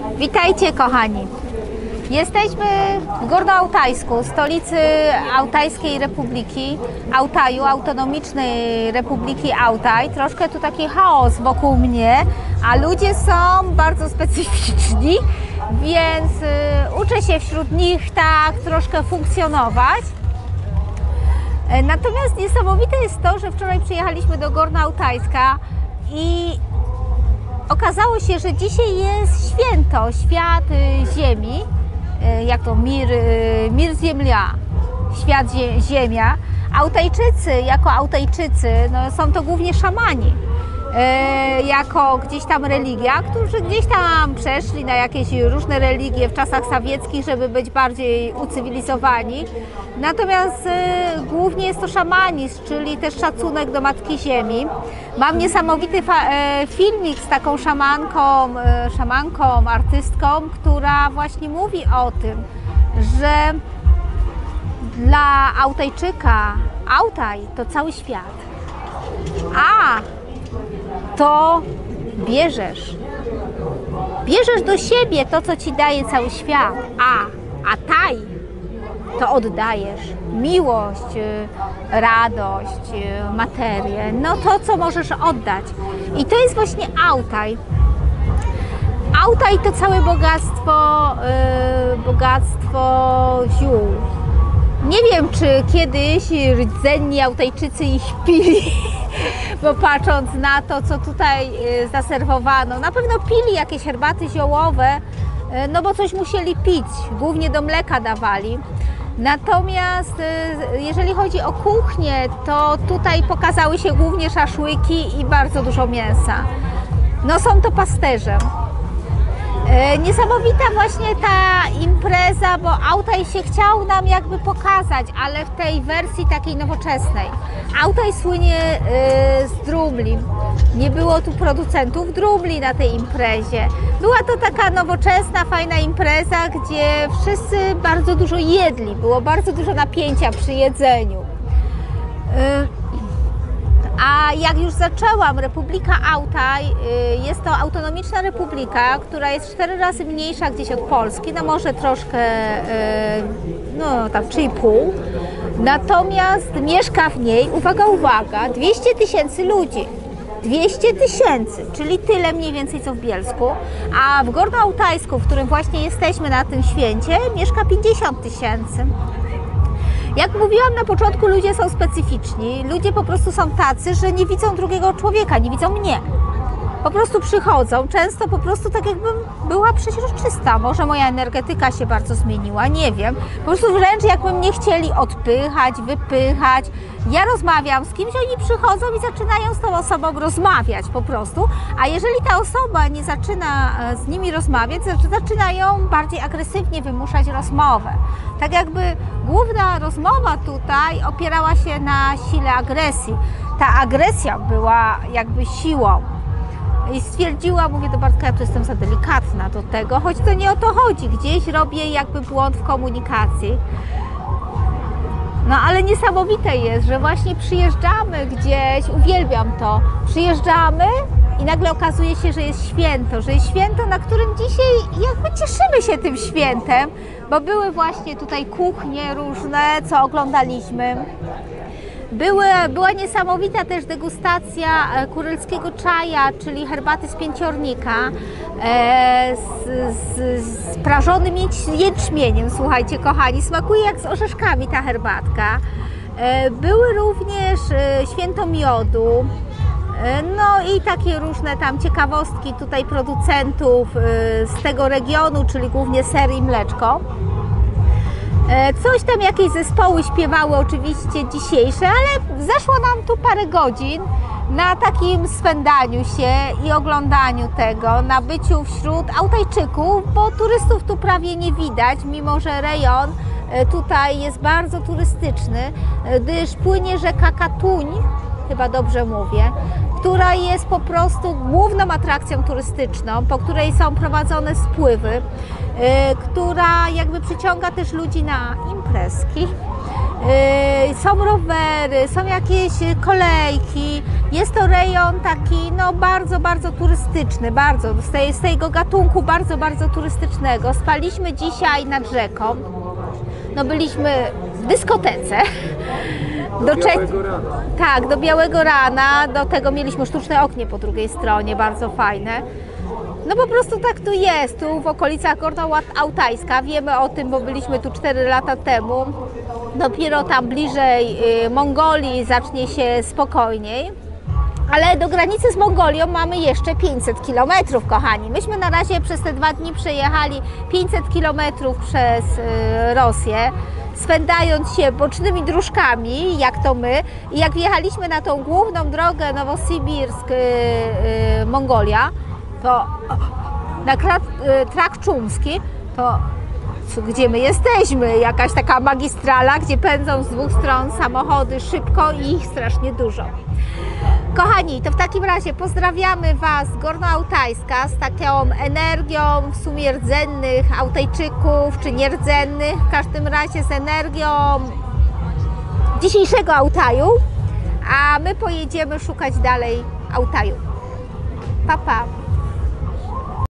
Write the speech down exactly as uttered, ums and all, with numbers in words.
Witajcie kochani! Jesteśmy w Górnoaltajsku, stolicy Altajskiej Republiki, Altaju, Autonomicznej Republiki Altaj. Troszkę tu taki chaos wokół mnie, a ludzie są bardzo specyficzni, więc y, uczę się wśród nich tak troszkę funkcjonować. Natomiast niesamowite jest to, że wczoraj przyjechaliśmy do Górnoaltajska i okazało się, że dzisiaj jest święto, świat ziemi, jak to mir, mir ziemia, świat ziemia. Altajczycy jako Altajczycy no, są to głównie szamani, e, jako gdzieś tam religia, którzy gdzieś tam przeszli na jakieś różne religie w czasach sowieckich, żeby być bardziej ucywilizowani. Natomiast e, głównie jest to szamanizm, czyli też szacunek do Matki Ziemi. Mam niesamowity e, filmik z taką szamanką, e, szamanką, artystką, która właśnie mówi o tym, że dla Altajczyka Altaj to cały świat, a to bierzesz, bierzesz do siebie to, co ci daje cały świat, a, a taj to oddajesz miłość, radość, materię, no to, co możesz oddać. I to jest właśnie Altaj. Altaj to całe bogactwo, yy, bogactwo ziół. Nie wiem, czy kiedyś rdzenni Altajczycy ich pili, bo patrząc na to, co tutaj zaserwowano, na pewno pili jakieś herbaty ziołowe, no bo coś musieli pić, głównie do mleka dawali. Natomiast jeżeli chodzi o kuchnię, to tutaj pokazały się głównie szaszłyki i bardzo dużo mięsa. No są to pasterze. Niesamowita właśnie ta impreza, bo Altaj się chciał nam jakby pokazać, ale w tej wersji takiej nowoczesnej. Altaj słynie z drumli. Nie było tu producentów drumli na tej imprezie. Była to taka nowoczesna, fajna impreza, gdzie wszyscy bardzo dużo jedli. Było bardzo dużo napięcia przy jedzeniu. A jak już zaczęłam, Republika Altaj jest to autonomiczna republika, która jest cztery razy mniejsza gdzieś od Polski, no może troszkę, no tam trzy i pół. Natomiast mieszka w niej, uwaga, uwaga, dwieście tysięcy ludzi. dwieście tysięcy, czyli tyle mniej więcej co w Bielsku, a w Górnoaltajsku, w którym właśnie jesteśmy na tym święcie, mieszka pięćdziesiąt tysięcy. Jak mówiłam na początku, ludzie są specyficzni, ludzie po prostu są tacy, że nie widzą drugiego człowieka, nie widzą mnie. Po prostu przychodzą, często po prostu tak jakbym była przeźroczysta. Może moja energetyka się bardzo zmieniła, nie wiem. Po prostu wręcz jakby mnie chcieli odpychać, wypychać. Ja rozmawiam z kimś, oni przychodzą i zaczynają z tą osobą rozmawiać po prostu. A jeżeli ta osoba nie zaczyna z nimi rozmawiać, zaczynają bardziej agresywnie wymuszać rozmowę. Tak jakby główna rozmowa tutaj opierała się na sile agresji. Ta agresja była jakby siłą. I stwierdziła, mówię do Bartka, ja tu jestem za delikatna do tego, choć to nie o to chodzi, gdzieś robię jakby błąd w komunikacji. No ale niesamowite jest, że właśnie przyjeżdżamy gdzieś, uwielbiam to, przyjeżdżamy i nagle okazuje się, że jest święto, że jest święto, na którym dzisiaj jakby cieszymy się tym świętem, bo były właśnie tutaj kuchnie różne, co oglądaliśmy. Były, była niesamowita też degustacja kurylskiego czaja, czyli herbaty z pięciornika e, z, z, z prażonym jęczmieniem, słuchajcie kochani, smakuje jak z orzeszkami ta herbatka. E, były również e, święto miodu, e, no i takie różne tam ciekawostki tutaj producentów e, z tego regionu, czyli głównie ser i mleczko. Coś tam, jakieś zespoły śpiewały oczywiście dzisiejsze, ale zeszło nam tu parę godzin na takim swędaniu się i oglądaniu tego, na byciu wśród Altajczyków, bo turystów tu prawie nie widać, mimo że rejon tutaj jest bardzo turystyczny, gdyż płynie rzeka Katuń, chyba dobrze mówię, która jest po prostu główną atrakcją turystyczną, po której są prowadzone spływy, która jakby przyciąga też ludzi na imprezki. Yy, są rowery, są jakieś kolejki. Jest to rejon taki no bardzo, bardzo turystyczny, bardzo, z, tej, z tego gatunku bardzo, bardzo turystycznego. Spaliśmy dzisiaj nad rzeką. No byliśmy w dyskotece. Do, do Białego Rana. Tak, do Białego Rana. Do tego mieliśmy sztuczne oknie po drugiej stronie, bardzo fajne. No po prostu tak tu jest, tu w okolicach Gorno-Altajska. Wiemy o tym, bo byliśmy tu cztery lata temu. Dopiero tam bliżej y, Mongolii zacznie się spokojniej. Ale do granicy z Mongolią mamy jeszcze pięćset kilometrów, kochani. Myśmy na razie przez te dwa dni przejechali pięćset kilometrów przez y, Rosję, swędając się bocznymi dróżkami, jak to my. I jak wjechaliśmy na tą główną drogę Nowosybirsk, y, y, Mongolia, to na Trak Czumski, to gdzie my jesteśmy, jakaś taka magistrala, gdzie pędzą z dwóch stron samochody szybko i ich strasznie dużo. Kochani, to w takim razie pozdrawiamy Was z Gorno-Altajska z taką energią w sumie rdzennych Altajczyków, czy nierdzennych, w każdym razie z energią dzisiejszego Altaju, a my pojedziemy szukać dalej Altaju. Pa, pa!